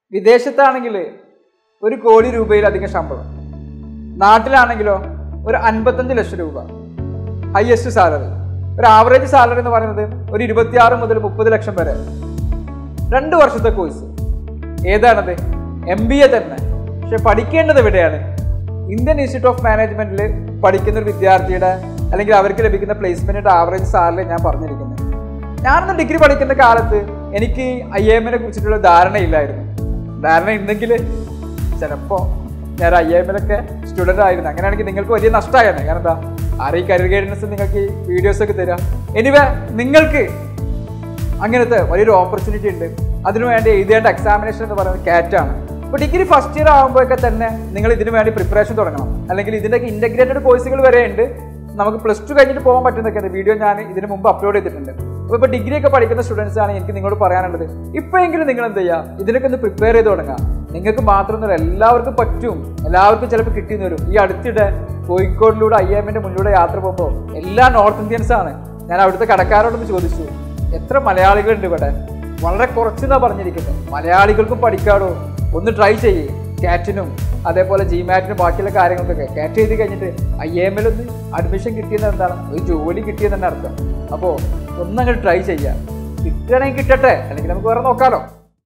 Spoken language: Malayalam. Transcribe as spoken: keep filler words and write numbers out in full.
വിദേശത്താണെങ്കിൽ ഒരു കോടി രൂപയിലധികം ശമ്പളം, നാട്ടിലാണെങ്കിലോ ഒരു അൻപത്തഞ്ച് ലക്ഷം രൂപ ഹയസ്റ്റ് സാലറി. ഒരു ആവറേജ് സാലറി എന്ന് പറയുന്നത് ഒരു ഇരുപത്തിയാറ് മുതൽ മുപ്പത് ലക്ഷം വരെ. രണ്ട് വർഷത്തെ കോഴ്സ്. ഏതാണത്? എം ബി എ തന്നെ. പക്ഷെ പഠിക്കേണ്ടത് എവിടെയാണ്? ഇന്ത്യൻ ഇൻസ്റ്റിറ്റ്യൂട്ട് ഓഫ് മാനേജ്മെന്റിൽ പഠിക്കുന്ന ഒരു വിദ്യാർത്ഥിയുടെ അല്ലെങ്കിൽ അവർക്ക് ലഭിക്കുന്ന പ്ലേസ്മെന്റിന്റെ ആവറേജ് സാലറി ഞാൻ പറഞ്ഞിരിക്കുന്നത്. ഞാനൊന്ന് ഡിഗ്രി പഠിക്കുന്ന കാലത്ത് എനിക്ക് ഐ എമ്മിനെ കുറിച്ചിട്ടുള്ള ധാരണയില്ലായിരുന്നു. ധാരണ ഉണ്ടെങ്കിൽ ചിലപ്പോൾ ഞാൻ ഐ എമ്മിലൊക്കെ സ്റ്റുഡൻ്റ് ആയിരുന്നു. അങ്ങനെയാണെങ്കിൽ നിങ്ങൾക്ക് വലിയ നഷ്ടമായിരുന്നു. കാരണം എന്താ, ആരെയും കരിയർ ഗൈഡൻസ് നിങ്ങൾക്ക് ഈ വീഡിയോസൊക്കെ തരാം. എനിവേ നിങ്ങൾക്ക് അങ്ങനത്തെ വലിയൊരു ഓപ്പർച്യൂണിറ്റി ഉണ്ട്. അതിനുവേണ്ടി എഴുതേണ്ട എക്സാമിനേഷൻ എന്ന് പറയുന്നത് കാറ്റാണ്. ഇപ്പോൾ ഡിഗ്രി ഫസ്റ്റ് ഇയർ ആകുമ്പോഴൊക്കെ തന്നെ നിങ്ങൾ ഇതിനു വേണ്ടി പ്രിപ്പറേഷൻ തുടങ്ങണം. അല്ലെങ്കിൽ ഇതിൻ്റെയൊക്കെ ഇൻ്റഗ്രേറ്റഡ് കോഴ്സുകൾ വരെ ഉണ്ട്. നമുക്ക് പ്ലസ് ടു കഴിഞ്ഞിട്ട് പോകാൻ പറ്റുന്നൊക്കെ വീഡിയോ ഞാൻ ഇതിന് മുമ്പ് അപ്ലോഡ് ചെയ്തിട്ടുണ്ട്. അപ്പോൾ ഇപ്പോൾ ഡിഗ്രി ഒക്കെ പഠിക്കുന്ന സ്റ്റുഡൻസ് ആണ് എനിക്ക് നിങ്ങളോട് പറയാനുള്ളത്, ഇപ്പോഴെങ്കിലും നിങ്ങൾ എന്ത് ചെയ്യുക, ഇതിനൊക്കെ ഒന്ന് പ്രിപ്പയർ ചെയ്ത് തുടങ്ങുക. നിങ്ങൾക്ക് മാത്രമൊന്നുമില്ല, എല്ലാവർക്കും പറ്റും. എല്ലാവർക്കും ചിലപ്പോൾ കിട്ടിയെന്ന് വരും. ഈ അടുത്തിടെ കോഴിക്കോടിലൂടെ ഐ എമ്മിൻ്റെ മുന്നിലൂടെ യാത്ര പോകുമ്പോൾ എല്ലാ നോർത്ത് ഇന്ത്യൻസ് ആണ്. ഞാൻ അവിടുത്തെ കടക്കാരോടൊന്ന് ചോദിച്ചു, എത്ര മലയാളികളുണ്ട് ഇവിടെ? വളരെ കുറച്ചെന്നാണ് പറഞ്ഞിരിക്കുന്നത്. മലയാളികൾക്കും പഠിക്കാടോ, ഒന്ന് ട്രൈ ചെയ്യേ. കാറ്റിനും അതേപോലെ ജിമാറ്റിനും ബാക്കിയുള്ള കാര്യങ്ങൾക്കൊക്കെ കാറ്റ് ചെയ്ത് കഴിഞ്ഞിട്ട് ഐ എമ്മിലൊന്ന് അഡ്മിഷൻ കിട്ടിയെന്ന് എന്താണ്, ഒരു ജോലി കിട്ടിയെന്ന് തന്നെ അർത്ഥം. അപ്പോൾ ഒന്നങ്ങോട്ട് ട്രൈ ചെയ്യാം. കിട്ടണമെങ്കിൽ കിട്ടട്ടെ, അല്ലെങ്കിൽ നമുക്ക് വേറെ നോക്കാമല്ലോ.